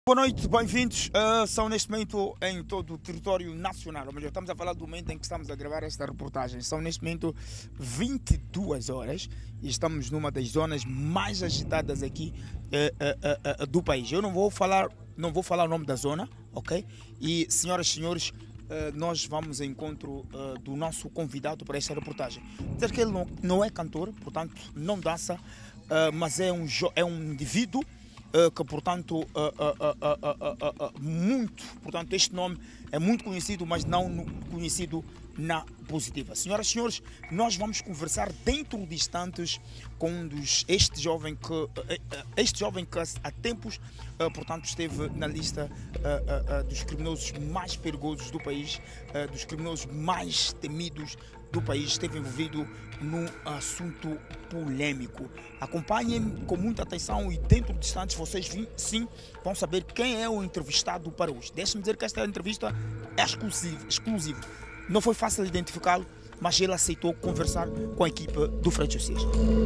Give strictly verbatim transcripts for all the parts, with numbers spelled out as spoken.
Boa noite, bem-vindos. Uh, são neste momento em todo o território nacional, ou melhor, estamos a falar do momento em que estamos a gravar esta reportagem. São neste momento vinte e duas horas e estamos numa das zonas mais agitadas aqui uh, uh, uh, do país. Eu não vou falar, não vou falar o nome da zona, ok? E senhoras e senhores, uh, nós vamos ao encontro uh, do nosso convidado para esta reportagem. Dizer que ele não, não é cantor, portanto não dança, uh, mas é um, é um indivíduo Uh, que portanto uh, uh, uh, uh, uh, uh, muito, portanto este nome é muito conhecido, mas não no, conhecido na positiva. Senhoras e senhores, nós vamos conversar dentro de instantes com um dos, este jovem que uh, uh, este jovem que há tempos uh, portanto esteve na lista uh, uh, uh, dos criminosos mais perigosos do país, uh, dos criminosos mais temidos do país, esteve envolvido num assunto polêmico. Acompanhem-me com muita atenção e dentro de instantes vocês sim vão saber quem é o entrevistado para hoje. Deixe-me dizer que esta entrevista é exclusiva, exclusiva. Não foi fácil identificá-lo, mas ele aceitou conversar com a equipe do Fred Josias.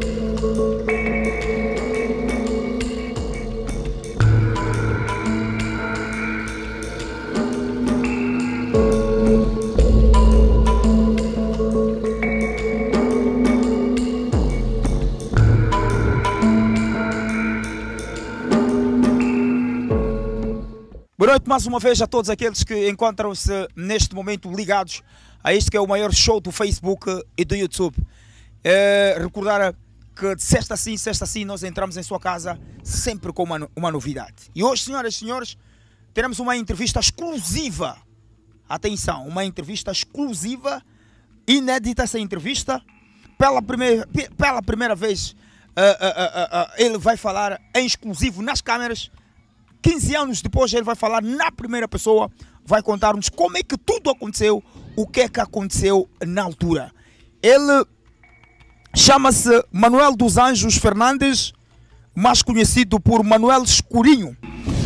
Boa noite mais uma vez a todos aqueles que encontram-se neste momento ligados a este que é o maior show do Facebook e do YouTube. É, recordar que de sexta sim, sexta sim, nós entramos em sua casa sempre com uma, uma novidade. E hoje, senhoras e senhores, teremos uma entrevista exclusiva. Atenção, uma entrevista exclusiva, inédita essa entrevista. Pela primeira, pela primeira vez, uh, uh, uh, uh, ele vai falar em exclusivo nas câmeras. quinze anos depois ele vai falar na primeira pessoa, vai contar-nos como é que tudo aconteceu, o que é que aconteceu na altura. Ele chama-se Manuel dos Anjos Fernandes, mais conhecido por Manuel Escurinho.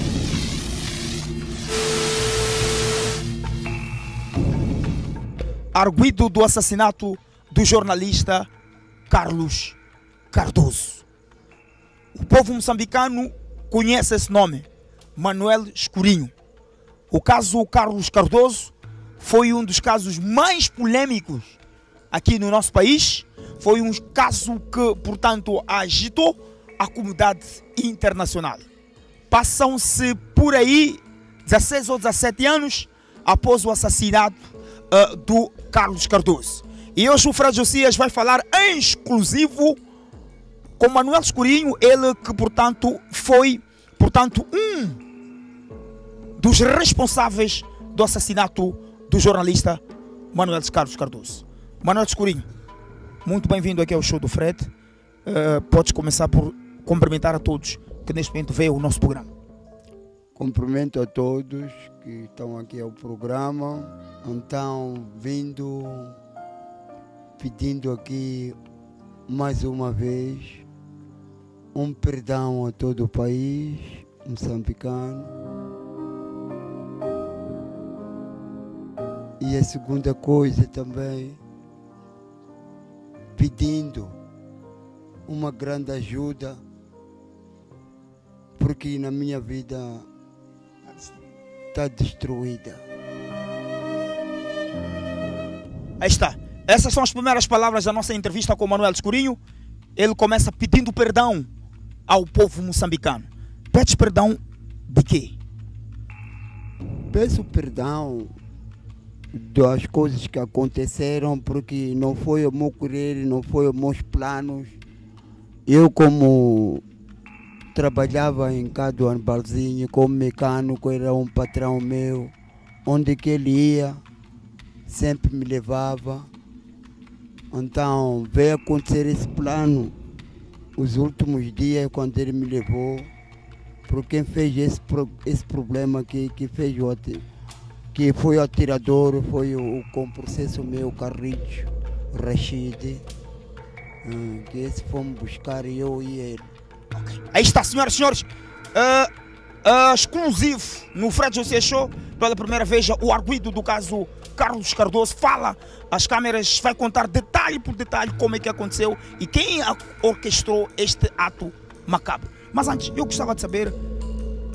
Arguido do assassinato do jornalista Carlos Cardoso. O povo moçambicano conhece esse nome, Manuel Escurinho. O caso Carlos Cardoso foi um dos casos mais polêmicos aqui no nosso país. Foi um caso que, portanto, agitou a comunidade internacional. Passam-se por aí dezesseis ou dezessete anos após o assassinato uh, do Carlos Cardoso. E hoje o Fred Josias vai falar em exclusivo com Manuel Escurinho, ele que, portanto, foi, portanto, um dos responsáveis do assassinato do jornalista Manuel Carlos Cardoso. Manuel Escurinho, muito bem-vindo aqui ao show do Fred. Uh, podes começar por cumprimentar a todos que neste momento veem o nosso programa. Cumprimento a todos que estão aqui ao programa. Então, vindo, pedindo aqui mais uma vez um perdão a todo o país moçambicano. E a segunda coisa também, pedindo uma grande ajuda, porque na minha vida está destruída. Aí está. Essas são as primeiras palavras da nossa entrevista com o Manuel Escurinho. Ele começa pedindo perdão ao povo moçambicano. Pede perdão de quê? Peço perdão das coisas que aconteceram, porque não foi o meu querer, não foi os meus planos. Eu, como trabalhava em cada Barzinho como mecânico, era um patrão meu, onde que ele ia, sempre me levava. Então veio acontecer esse plano os últimos dias, quando ele me levou, porque quem fez esse, esse problema aqui, que fez o que foi o atirador, foi o, com processo meu, Carrijo, Rashid, hum, que esse fomos buscar, eu e ele. Okay. Aí está, senhoras e senhores, uh, uh, exclusivo no Fred Josias Show, pela primeira vez o arguido do caso Carlos Cardoso fala, as câmeras vai contar detalhe por detalhe como é que aconteceu e quem orquestrou este ato macabro. Mas antes, eu gostava de saber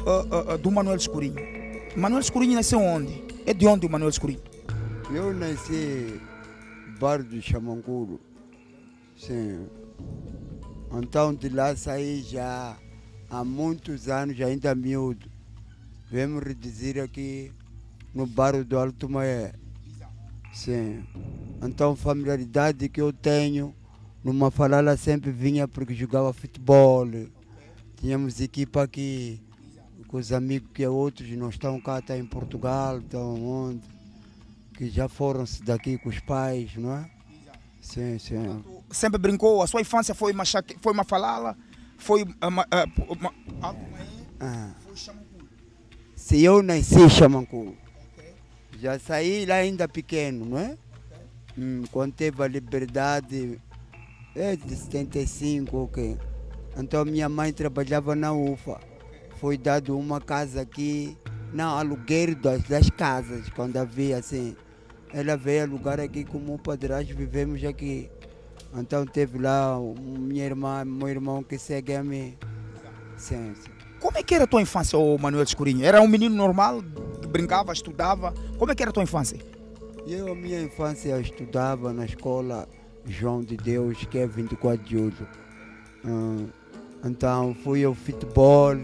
uh, uh, do Manuel Escurinho. Manuel Escurinho nasceu onde? É de onde o Manuel Escurinho? Eu nasci no bairro do Xamanculo. Sim. Então de lá saí já há muitos anos, ainda miúdo. Vemos reduzir aqui no bairro do Alto Maé. Sim. Então a familiaridade que eu tenho, numa falala sempre vinha porque jogava futebol. Tínhamos equipa aqui com os amigos que outros não estão cá, estão em Portugal, estão onde, que já foram-se daqui com os pais, não é? Sim, sim. Sempre brincou, a sua infância foi uma, chaque... foi uma falala, foi uma, uh, uma... Ah. Foi Xamanculo. Se eu nasci em Xamanculo, okay. Já saí lá ainda pequeno, não é? Okay. Hum, quando teve a liberdade, é de setenta e cinco, ok. Então minha mãe trabalhava na U F A. Foi dado uma casa aqui, não, alugueiro das, das casas, quando havia assim. Ela veio alugar aqui como padrasto, vivemos aqui. Então teve lá minha irmã, meu irmão que segue a mim. Sim, sim. Como é que era a tua infância, ô Manuel Escurinho? Era um menino normal, brincava, estudava? Como é que era a tua infância? Eu, a minha infância, eu estudava na escola João de Deus, que é vinte e quatro de julho. Hum, então fui ao futebol,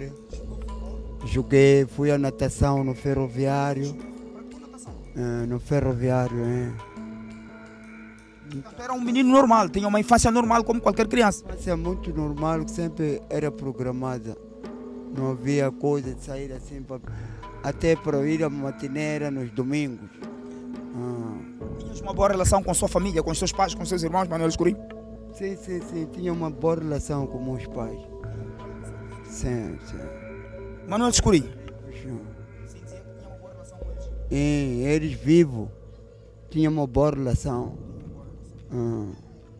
joguei, fui à natação no ferroviário. Uh, no ferroviário, é. Então era um menino normal, tinha uma infância normal como qualquer criança. Uma infância muito normal, que sempre era programada. Não havia coisa de sair assim, pra, até para ir à matineira nos domingos. Ah. Tinhas uma boa relação com a sua família, com os seus pais, com os seus irmãos, Manuel Escurinho? Sim, sim, sim, tinha uma boa relação com meus pais. Sim, sim. Manuel Escurinho? E eles vivos tinham uma boa relação. Hum.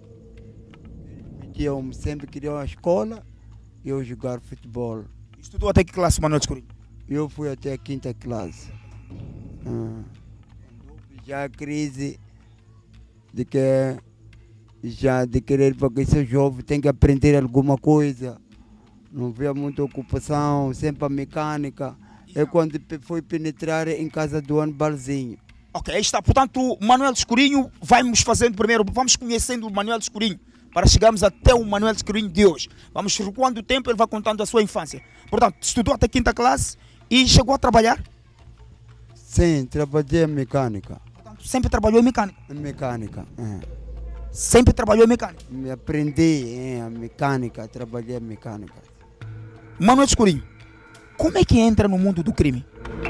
Eu sempre queria a escola e eu jogar futebol. Estudou até que classe, Manuel Escurinho? Eu fui até a quinta classe. Hum. Já a crise de que já de querer, porque esse jovem tem que aprender alguma coisa. Não havia muita ocupação, sempre a mecânica. É quando foi penetrar em casa do Anibalzinho. Ok, aí está. Portanto, o Manuel Escurinho, vamos fazendo primeiro, vamos conhecendo o Manuel Escurinho, para chegarmos até o Manuel Escurinho de hoje. Vamos recuando o tempo, ele vai contando a sua infância. Portanto, estudou até a quinta classe e chegou a trabalhar? Sim, trabalhei em mecânica. Portanto, sempre trabalhou em mecânica? Em mecânica, é. Sempre trabalhou em mecânica? Me aprendi em mecânica, trabalhei em mecânica. Manuel Escurinho, como é que entra no mundo do crime?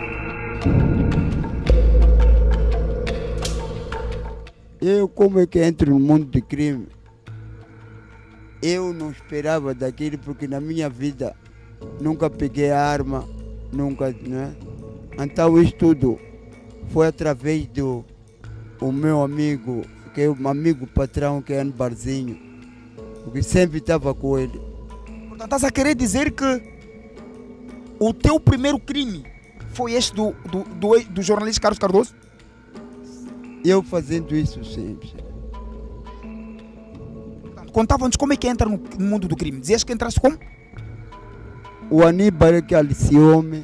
Eu, como é que entro no mundo do crime? Eu não esperava daquilo, porque na minha vida nunca peguei arma, nunca, né? Então isso tudo foi através do o meu amigo, que é um amigo patrão, que é Anibalzinho, porque sempre estava com ele. Portanto, estás a querer dizer que o teu primeiro crime foi este do, do, do, do jornalista Carlos Cardoso? Eu fazendo isso sempre. Contavam-nos como é que entra no mundo do crime. Dizias que entraste como? O Aníbal é que aliciou-me.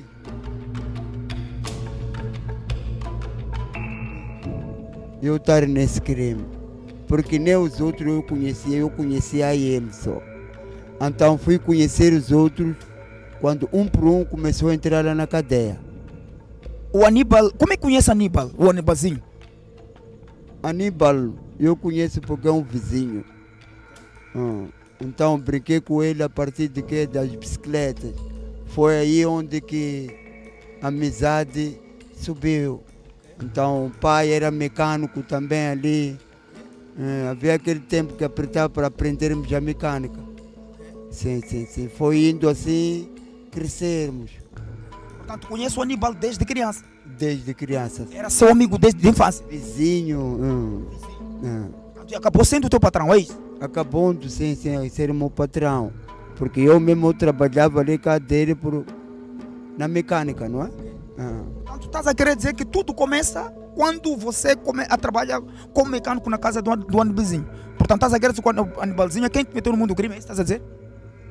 Eu estar nesse crime. Porque nem os outros eu conhecia, eu conhecia ele só. Então fui conhecer os outros quando um por um começou a entrar lá na cadeia. O Aníbal, como é que conhece Aníbal, o Aníbalzinho? Aníbal, eu conheço porque é um vizinho. Hum. Então brinquei com ele a partir de que das bicicletas. Foi aí onde que a amizade subiu. Então o pai era mecânico também ali. Hum, havia aquele tempo que apertava para aprendermos a mecânica. Sim, sim, sim. Foi indo assim, crescermos. Portanto, conheço o Aníbal desde criança? Desde criança. Era seu amigo desde a infância? Vizinho. Hum, hum. E acabou sendo o teu patrão, é isso? Acabou sim, sim, ser o meu patrão. Porque eu mesmo trabalhava ali com a dele por, na mecânica, não é? Ah. Então, estás a querer dizer que tudo começa quando você come a trabalhar como mecânico na casa do, do Anibalzinho. Portanto, estás a querer dizer que o Anibalzinho é quem te meteu no mundo do crime, é isso que estás a dizer?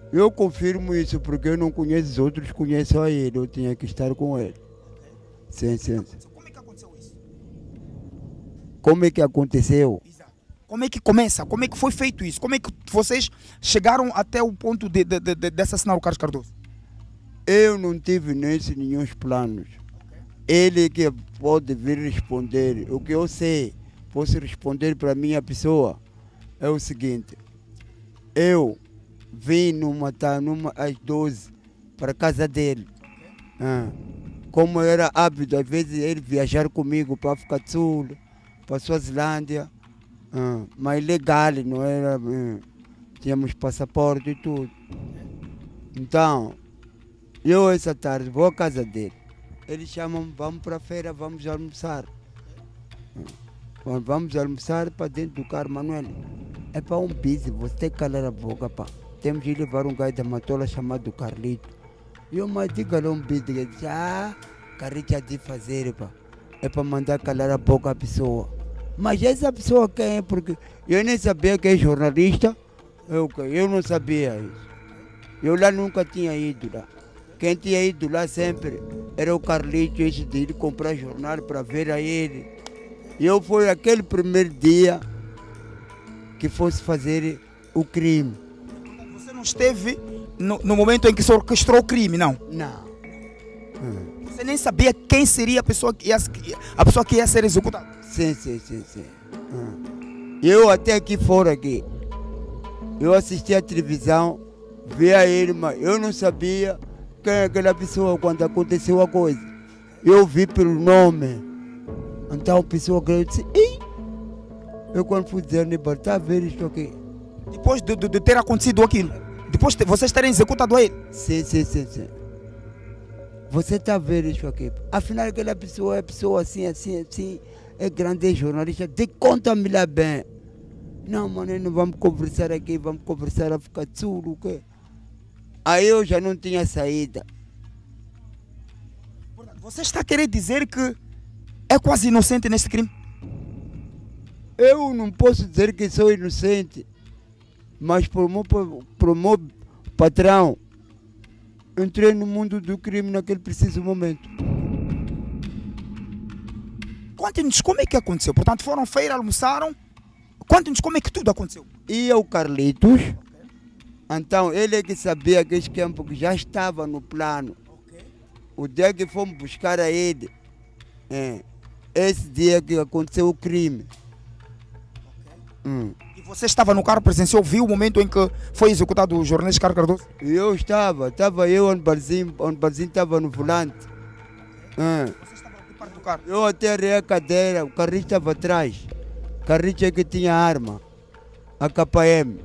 Eu confirmo isso porque eu não conheço os outros, conheço só ele, eu tinha que estar com ele. Sim, sim. Como é que aconteceu isso? Como é que aconteceu? Exato. Como é que começa? Como é que foi feito isso? Como é que vocês chegaram até o ponto de, de, de, de assassinar o Carlos Cardoso? Eu não tive nesses nenhum planos. Ele que pode vir responder. O que eu sei, posso responder para a minha pessoa, é o seguinte. Eu vim numa, tá, numa às doze para a casa dele. Ah, como era hábito, às vezes ele viajar comigo para África do Sul, para a Suazilândia, ah, mas legal, não era. Ah, tínhamos passaporte e tudo. Então, eu essa tarde vou à casa dele. Eles chamam, vamos para a feira, vamos almoçar. Vamos almoçar para dentro do carro, Manuel. É para um busy, você tem que calar a boca, pá. Temos de levar um gajo da Matola chamado Carlito. E eu mais digo a um busy, ele diz, ah, Carlito já de fazer, pá. É para mandar calar a boca a pessoa. Mas essa pessoa quem é? Porque eu nem sabia que é jornalista. Eu, eu não sabia isso. Eu lá nunca tinha ido lá. Quem tinha ido lá sempre era o Carlito, esse de ir comprar jornal para ver a ele. E eu fui aquele primeiro dia que fosse fazer o crime. Você não esteve no, no momento em que se orquestrou o crime, não? Não. Hum. Você nem sabia quem seria a pessoa que ia, a pessoa que ia ser executada? Sim, sim, sim, sim. Hum. Eu até aqui fora aqui, eu assisti a televisão, vi a ele, mas eu não sabia quem é aquela pessoa quando aconteceu a coisa. Eu vi pelo nome. Então a pessoa que eu disse, ei! Eu quando fui dizer, está a ver isto aqui? Depois de, de, de ter acontecido aquilo, depois de vocês terem executado ele? Sim, sim, sim, sim. Você está a ver isso aqui? Afinal aquela pessoa é pessoa assim, assim, assim, é grande jornalista, de conta-me lá bem. Não, mano, não vamos conversar aqui, vamos conversar a ficar tudo, o quê? Aí eu já não tinha saída. Você está querendo dizer que é quase inocente neste crime? Eu não posso dizer que sou inocente, mas por meu, por meu patrão, entrei no mundo do crime naquele preciso momento. Conte-nos como é que aconteceu. Portanto, foram feira, almoçaram. Conte-nos como é que tudo aconteceu. Ia o Carlitos. Então, ele é que sabia que esse campo que já estava no plano. Okay. O dia que fomos buscar a ele, é, esse dia que aconteceu o crime. Okay. Hum. E você estava no carro, presenciou, viu o momento em que foi executado o jornalista Carlos Cardoso? Eu estava, estava eu onde o Barzinho, onde o Barzinho estava no volante. Okay. Hum. Você estava aqui perto do carro? Eu aterrei a cadeira, o Carlinhos estava atrás. O Carlinhos é que tinha arma, a K M.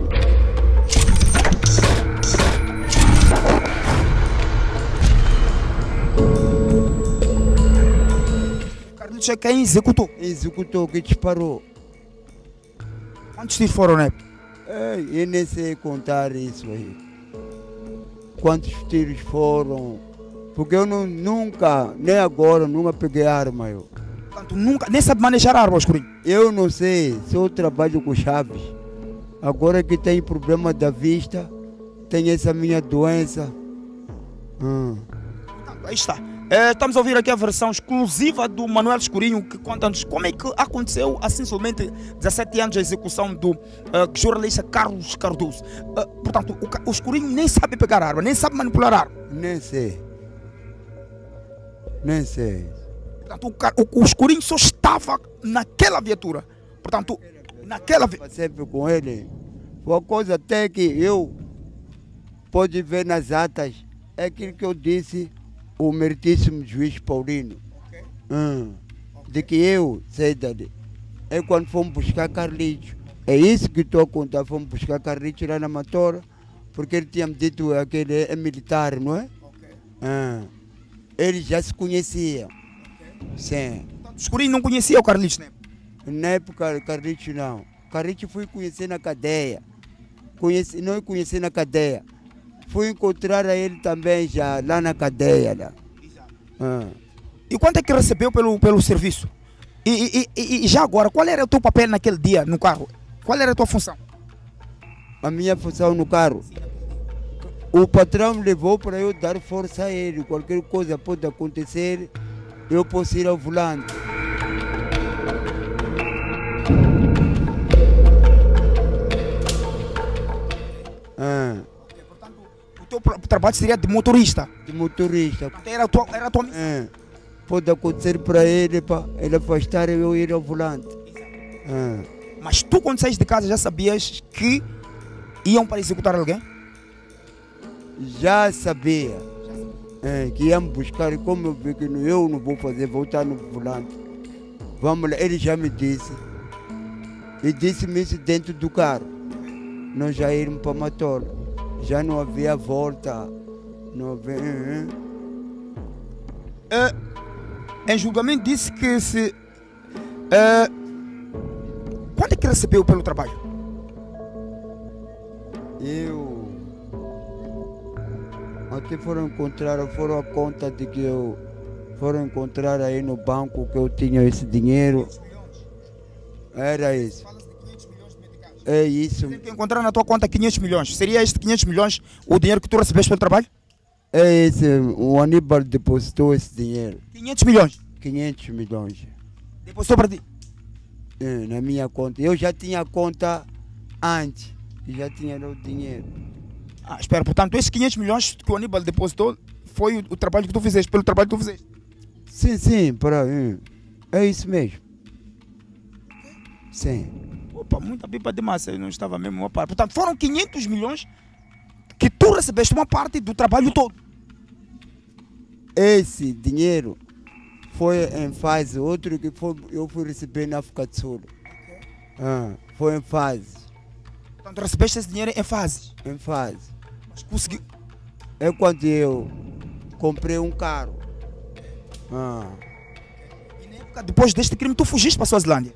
É quem executou? Executou, que disparou. Quantos tiros foram, né? É, eu nem sei contar isso aí. Quantos tiros foram. Porque eu não, nunca, nem agora, nunca peguei arma. Eu. Portanto, nunca, nem sabe manejar arma, escurinho? Eu não sei, só trabalho com chaves. Agora que tenho problema da vista, tenho essa minha doença. Hum. Portanto, aí está. É, estamos a ouvir aqui a versão exclusiva do Manuel Escurinho, que conta-nos como é que aconteceu, assim somente dezassete anos, a execução do uh, jornalista Carlos Cardoso. Uh, portanto, o, o Escurinho nem sabe pegar arma, nem sabe manipular arma. Nem sei. Nem sei. Portanto, o, o, o Escurinho só estava naquela viatura. Portanto, naquela viatura. Sempre com ele. Foi uma coisa até que eu pode ver nas atas, é aquilo que eu disse. O meritíssimo juiz Paulino, okay. hum, okay. de que eu sei dali. É quando fomos buscar Carlitos. É isso que estou a contar. Fomos buscar Carlitos lá na Matora, porque ele tinha me dito que aquele é militar, não é? Okay. Hum, ele já se conhecia. Okay. Sim. O Escurinho não conhecia o Carlitos, né? Na época, Carlitos não. Carlitos fui conhecer na cadeia. Conheci, não conheci na cadeia. Fui encontrar a ele também já lá na cadeia. Lá. Ah. E quanto é que recebeu pelo, pelo serviço? E, e, e já agora, qual era o teu papel naquele dia no carro? Qual era a tua função? A minha função no carro? o patrão me levou para eu dar força a ele. Qualquer coisa pode acontecer, eu posso ir ao volante. Ah. Portanto, o teu pro- trabalho seria de motorista. De motorista. Portanto, era a tua, era a tua missão. Ah. Pode acontecer para ele, para ele afastar e eu ir ao volante. Ah. Mas tu, quando saíste de casa, já sabias que iam para executar alguém? Já sabia é, que ia me buscar, e como eu vi que não- eu não vou fazer, voltar no volante. Vamos lá, ele já me disse. E disse-me isso dentro do carro. Nós já íamos para Matola. Já não havia volta. Não havia. eh, eh. Eh, em julgamento disse que se... eh, quanto é que recebeu pelo trabalho? Eu. Até foram encontrar, foram a conta de que eu. Foram encontrar aí no banco que eu tinha esse dinheiro. Era isso. É isso. Tem que encontrar na tua conta quinhentos milhões. Seria este quinhentos milhões o dinheiro que tu recebeste pelo trabalho? É esse. O Aníbal depositou esse dinheiro. quinhentos milhões. quinhentos milhões. Depositou para ti. É, na minha conta. Eu já tinha conta antes. E já tinha o dinheiro. Ah, espera, portanto, esses quinhentos milhões que o Aníbal depositou foi o, o trabalho que tu fizeste, pelo trabalho que tu fizeste. Sim, sim, para. É, é isso mesmo. Sim. Opa, muita pipa de massa, eu não estava mesmo uma parte. Portanto, foram quinhentos milhões que tu recebeste uma parte do trabalho todo. Esse dinheiro foi em fase, outro que foi, eu fui receber na África do Sul. Ah, foi em fase. Portanto, recebeste esse dinheiro em fases. Em fase. Mas conseguiu. É quando eu comprei um carro. Ah. E na época, depois deste crime, tu fugiste para a Suazilândia.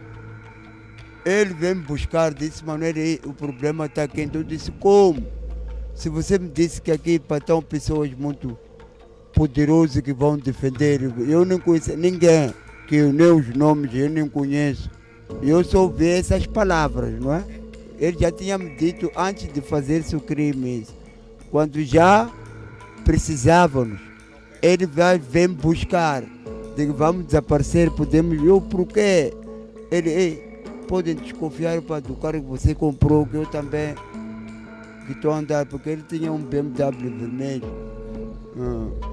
Ele veio me buscar, disse, Manuel, aí, o problema está aqui. Então eu disse, como? Se você me disse que aqui para tão pessoas muito poderosas que vão defender, eu não conheço ninguém, que eu, nem os nomes eu nem conheço. Eu só ouvi essas palavras, não é? Ele já tinha me dito antes de fazer seu crime, quando já precisávamos, ele vai vir me buscar. Digo, vamos desaparecer, podemos. Eu, por quê? Ele, ei, podem desconfiar para do carro que você comprou, que eu também que estou a andar, porque ele tinha um B M W vermelho. Ah,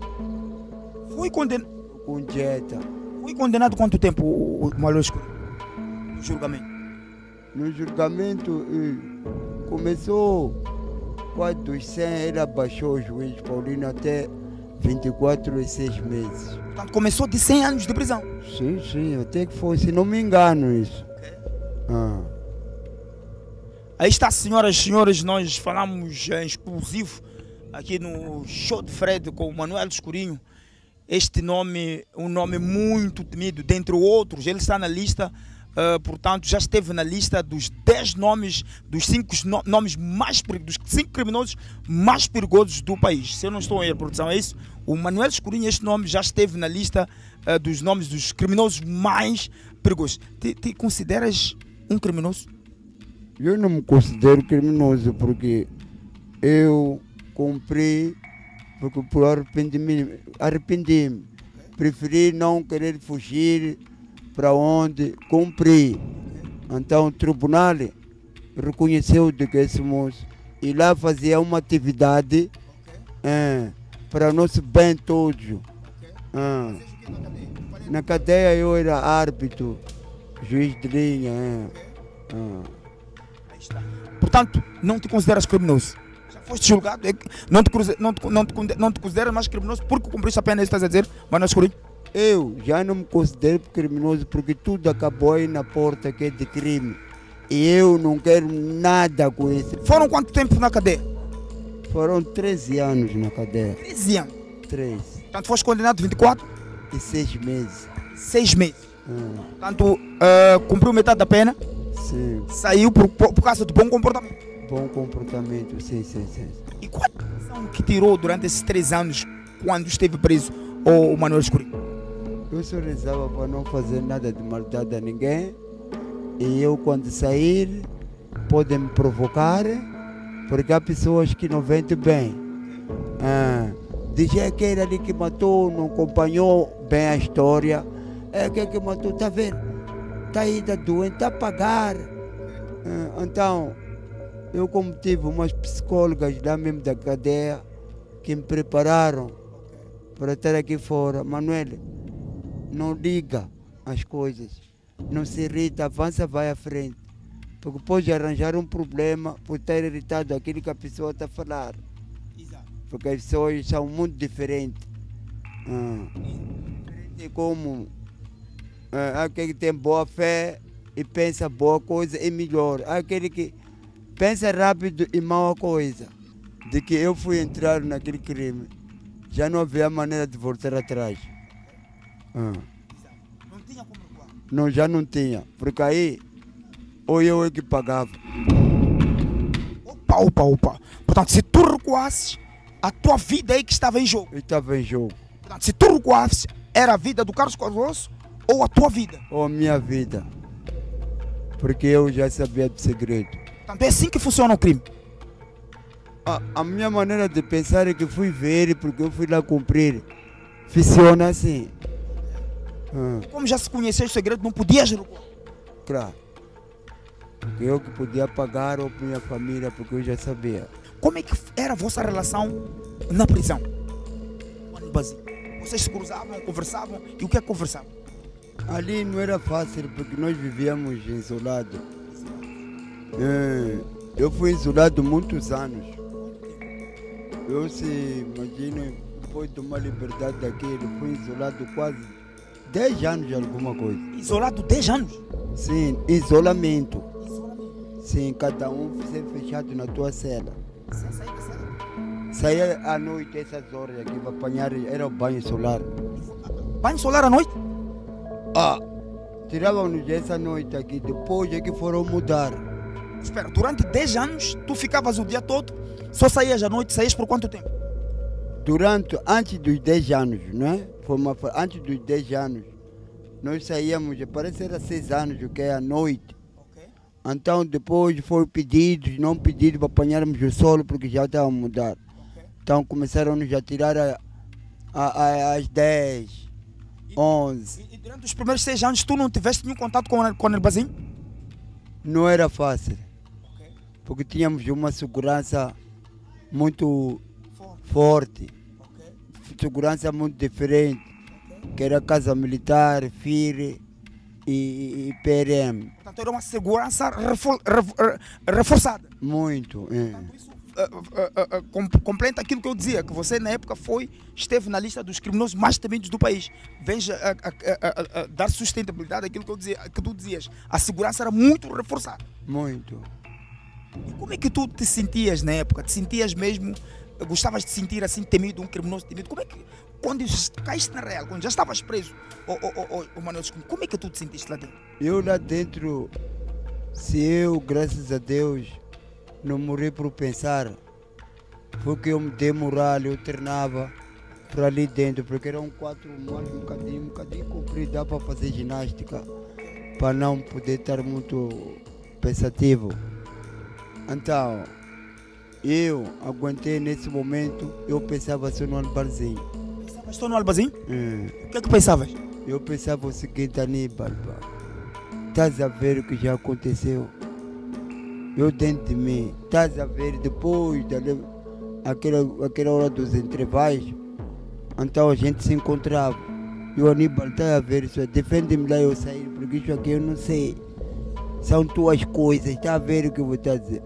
Foi condenado. com Jetta. Foi condenado quanto tempo o, o Manuel Escuro? No julgamento. No julgamento eh, começou quase dos cem, ele abaixou o juiz Paulino até vinte e quatro e seis meses. Portanto, começou de cem anos de prisão. Sim, sim, até que foi, se não me engano isso. Ah. Aí está, senhoras e senhores, nós falamos em exclusivo aqui no Show de Fred com o Manuel Escurinho. Este nome, um nome muito temido, dentre outros, ele está na lista, uh, portanto, já esteve na lista dos dez nomes, dos cinco no, nomes mais perigosos, dos cinco criminosos mais perigosos do país. Se eu não estou em erro, produção, é isso? O Manuel Escurinho, este nome já esteve na lista uh, dos nomes dos criminosos mais perigosos. Te, te consideras um criminoso? Eu não me considero criminoso porque eu cumpri, porque por arrependimento, arrependi-me. Preferi não querer fugir para onde cumpri. Então o tribunal reconheceu de que esse moço e lá fazia uma atividade é, para nosso bem todos. É. Na cadeia eu era árbitro, juiz de linha. É. É. Portanto, não te consideras criminoso? Já foste julgado? É que não, te, cruze- não, te, não, te, conde- não te consideras mais criminoso porque cumpriste a pena, estás a dizer, Manuel Escurinho? Eu já não me considero criminoso porque tudo acabou aí na porta que é de crime. E eu não quero nada com isso. Foram quanto tempo na cadeia? Foram treze anos na cadeia. treze anos. treze. Portanto, foste condenado vinte e quatro? E seis meses. seis meses. Ah, Portanto, uh, cumpriu metade da pena, sim. saiu por, por, por causa do bom comportamento. Bom comportamento, sim, sim, sim. E qual a lição que tirou durante esses três anos quando esteve preso o Manuel Escurinho? Eu só rezava para não fazer nada de maldade a ninguém. E eu, quando sair, podem me provocar Porque há pessoas que não vendem bem. Ah, diz é aquele ali que matou, não acompanhou bem a história. É aquele que matou, está vendo? Está aí, está doente, está a pagar. Ah, então, eu como tive umas psicólogas lá mesmo da cadeia que me prepararam para estar aqui fora. Manuel, não liga as coisas, não se irrita, avança, vai à frente. Porque pode arranjar um problema por estar irritado aquilo que a pessoa está a falar. Exato. Porque as pessoas são muito diferentes. Ah, diferente como ah, aquele que tem boa fé e pensa boa coisa e melhor. Aquele que pensa rápido e mal coisa. De que eu fui entrar naquele crime, já não havia maneira de voltar atrás. Ah. Não tinha como recuar. Não, já não tinha, porque aí ou eu é que pagava. Opa, opa, opa. Portanto, se tu recuasses, a tua vida aí que estava em jogo. Estava em jogo. Portanto, se tu recuasses, era a vida do Carlos Cardoso ou a tua vida? Ou a minha vida. Porque eu já sabia do segredo. Portanto, é assim que funciona o crime. A, a minha maneira de pensar é que fui ver, porque eu fui lá cumprir. Funciona assim. Ah, Como já se conhecia o segredo, não podias recuar. claro. Porque eu que podia pagar ou para minha família, porque eu já sabia. Como é que era a vossa relação na prisão? Quando Basílio? Vocês se cruzavam, conversavam, e o que é que conversavam? Ali não era fácil, porque nós vivíamos isolados. É, eu fui isolado muitos anos. Eu se imagino, depois de uma liberdade daquele, fui isolado quase dez anos de alguma coisa. Isolado dez anos? Sim, isolamento. Sim, cada um ser fechado na tua cela. Sem sair da cela? Saía à noite, essas horas aqui, para apanhar, era o banho solar. Banho solar à noite? Ah, tiravam-nos essa noite aqui, depois é que foram mudar. Espera, durante dez anos, tu ficavas o dia todo, só saías à noite, saías por quanto tempo? Durante, antes dos dez anos, né? Foi uma, antes dos dez anos, nós saíamos, parece que era seis anos, o que é à noite. Ok. Então depois foram pedidos, não pedidos para apanharmos o sol, porque já estavam a mudar. Ok. Então começaram-nos a tirar a, a, a, às dez, onze. E, e durante os primeiros seis anos, tu não tiveste nenhum contato com, o- com o Nerbazinho? Não era fácil, Ok. porque tínhamos uma segurança muito Forte. forte, Ok. segurança muito diferente, que era Casa Militar, F I R e, e P R M. Portanto, era uma segurança refor, refor, eh, reforçada. Muito. É. Portanto, isso eh, eh, eh, eh, com- completa aquilo que eu dizia, que você na época foi, esteve na lista dos criminosos mais temidos do país. Veja a, a- a- a- a dar sustentabilidade àquilo que, eu dizia, que tu dizias. A segurança era muito reforçada. Muito. E como é que tu te sentias na época? Te sentias mesmo, gostavas de sentir assim temido, um criminoso temido? Como é que, quando caíste na real, quando já estavas preso, o, o, o, o Manuel Escuro, como é que tu te sentiste lá dentro? Eu lá dentro, se eu, graças a Deus, não morri por pensar, porque eu me dei moral, eu treinava para ali dentro, porque eram quatro mais um bocadinho, um bocadinho comprido, dá para fazer ginástica, para não poder estar muito pensativo. Então, eu aguentei nesse momento, eu pensava só no Albarzinho. Pensavas só no Albazinho? É. O que é que pensavas? Eu pensava o seguinte, Aníbal, pá, estás a ver o que já aconteceu? Eu dentro de mim, estás a ver depois daquela aquela hora dos entrevais, então a gente se encontrava. E o Aníbal, estás a ver isso, defende-me lá eu sair, porque isso aqui eu não sei. São tuas coisas, está a ver o que eu vou estar a dizer.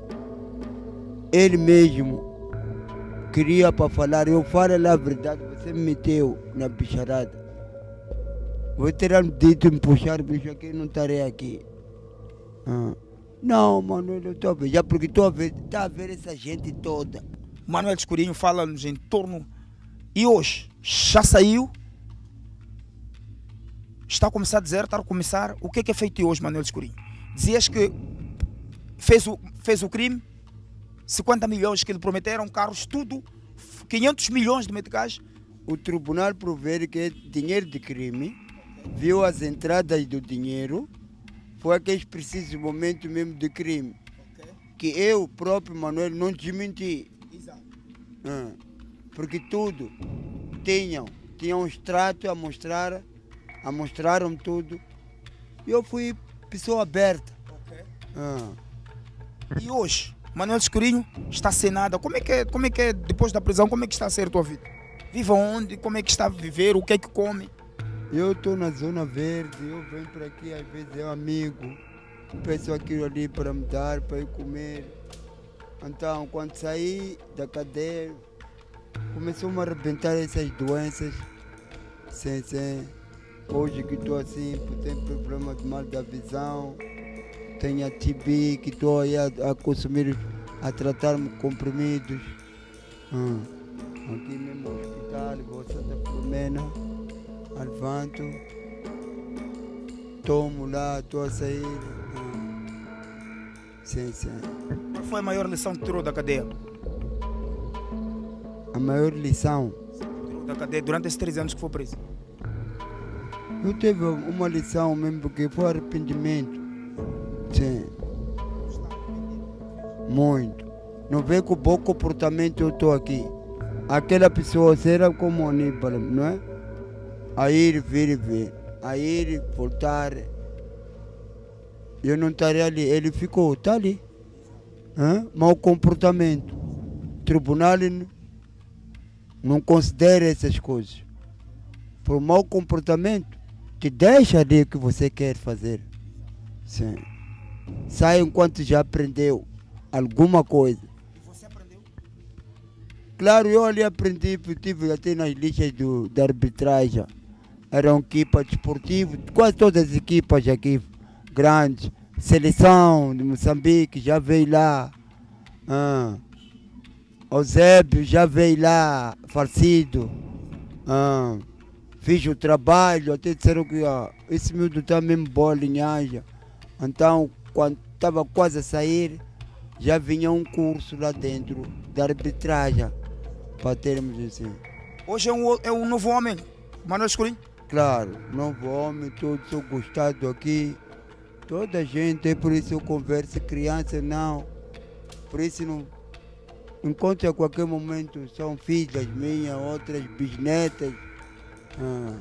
Ele mesmo queria para falar, eu falo lá a verdade, você me meteu na bicharada. Vou ter dito me puxar, bicho, aqui não estarei aqui. Ah. Não, mano, eu estou a ver, já porque estou a ver, está a ver essa gente toda. Manuel Escurinho fala-nos em torno. E hoje, já saiu? Está a começar a dizer, está a começar. O que é que é feito hoje, Manuel Escurinho? Dizias que fez o, fez o crime, cinquenta milhões que lhe prometeram, carros, tudo, quinhentos milhões de meticais. O tribunal proveu que é dinheiro de crime, viu as entradas do dinheiro, foi aqueles precisos momentos mesmo de crime. que eu próprio, Manuel, não desmenti. Exato. Ah, porque tudo tinham, tinham um extrato a mostrar, a mostraram tudo. E eu fui pessoa aberta. Ok. Ah. E hoje, Manuel Escurinho está sem nada. Como é que é, como é que é depois da prisão? Como é que está a ser a tua vida? Vive onde? Como é que está a viver? O que é que come? Eu estou na zona verde, eu venho para aqui, às vezes é um amigo, peço aquilo ali para me dar, para eu comer. Então, quando saí da cadeia, começou-me a arrebentar essas doenças. Sim, sim. Hoje que estou assim, tenho problema de mal da visão, tenho a T B, que estou aí a, a consumir, a tratar-me com comprimidos. Hum. Aqui mesmo no hospital, vou a Santa Filomena, levanto, tomo lá, estou a sair. Hum. Sim, sim. Qual foi a maior lição que tirou da cadeia? A maior lição? Tirou da cadeia durante esses três anos que foi preso? Eu tive uma lição mesmo, porque foi arrependimento. Sim. Muito. Não vê com o bom comportamento eu estou aqui. Aquela pessoa será como o Aníbal, não é? A ir, vir e vir. A ir, voltar. Eu não estaria ali. Ele ficou, está ali. Hã? Mau comportamento. O tribunal não considera essas coisas. Por mau comportamento, te deixa ali o que você quer fazer. Sim. Sai enquanto já aprendeu alguma coisa. E você aprendeu? Claro, eu ali aprendi, tive até nas listas do, da arbitragem. Eram equipas desportivas, quase todas as equipas aqui grandes. Seleção de Moçambique já veio lá. Ah. Eusébio já veio lá, falecido. Ah. Fiz o trabalho, até disseram que ah, esse miúdo está mesmo boa linhagem. Então, quando estava quase a sair, já vinha um curso lá dentro da arbitragem, para termos assim. Hoje é um, é um novo homem, Manuel Escurinho? Claro, novo homem, todo sou gostado aqui. Toda a gente, é por isso eu converso, criança não. Por isso não encontro a qualquer momento, são filhas minhas, outras bisnetas. Ah.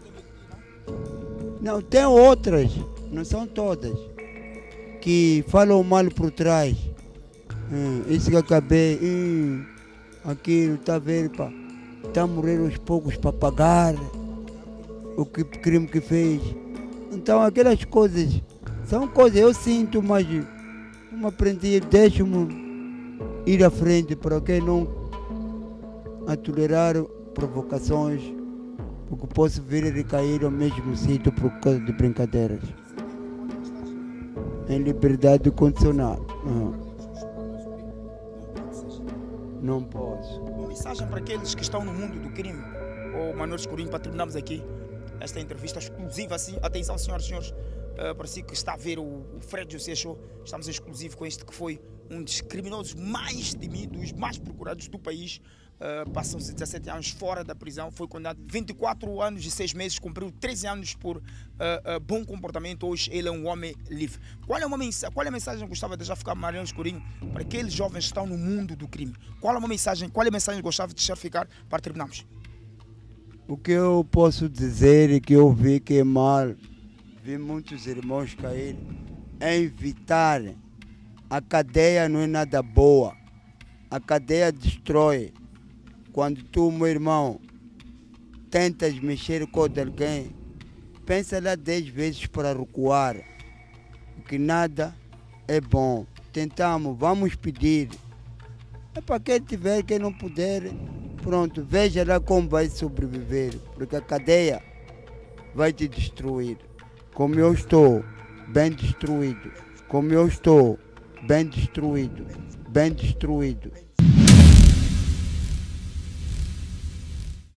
Não, tem outras, não são todas, que falam mal por trás. Hum, isso que acabei, hum, aquilo, está a ver, pá, está a morrer aos poucos para pagar o que, crime que fez. Então aquelas coisas, são coisas, eu sinto, mas não aprendi, deixo-me ir à frente para que não a tolerar provocações, porque posso vir a recair ao mesmo sítio por causa de brincadeiras. Em liberdade condicional. Uhum. Não posso. Uma mensagem para aqueles que estão no mundo do crime, ou Manuel Escurinho, para terminarmos aqui esta entrevista exclusiva. Assim, atenção, senhoras e senhores, uh, para si que está a ver o, o Fred José Show, estamos em exclusivo com este que foi um dos criminosos mais temidos, mais procurados do país. Uh, Passam-se dezassete anos fora da prisão, foi condenado vinte e quatro anos e seis meses, cumpriu treze anos por uh, uh, bom comportamento. Hoje ele é um homem livre. Qual é, uma mensa qual é a mensagem que gostava de deixar ficar, Manuel Escurinho, para aqueles jovens que estão no mundo do crime? Qual é uma mensagem, qual é a mensagem que gostava de deixar ficar para terminarmos? O que eu posso dizer é que eu vi que é mal, vi muitos irmãos cair, é evitar. A cadeia não é nada boa, a cadeia destrói. Quando tu, meu irmão, tentas mexer com alguém, pensa lá dez vezes para recuar, porque nada é bom. Tentamos, vamos pedir. É para quem tiver, quem não puder, pronto, veja lá como vai sobreviver, porque a cadeia vai te destruir. Como eu estou, bem destruído. Como eu estou, bem destruído, bem destruído.